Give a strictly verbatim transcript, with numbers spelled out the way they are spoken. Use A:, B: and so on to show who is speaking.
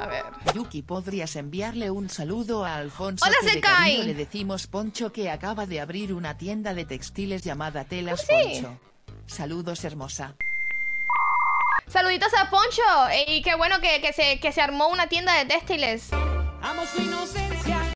A: ver.
B: Yuki, ¿podrías enviarle un saludo a Alfonso?
A: ¡Hola,
B: que de
A: Sekai!
B: cariño le decimos Poncho, que acaba de abrir una tienda de textiles llamada Telas
A: ¿Oh, sí?
B: Poncho. Saludos, hermosa.
A: Saluditos a Poncho. Y qué bueno que, que, se, que se armó una tienda de textiles.
C: Amo su inocencia.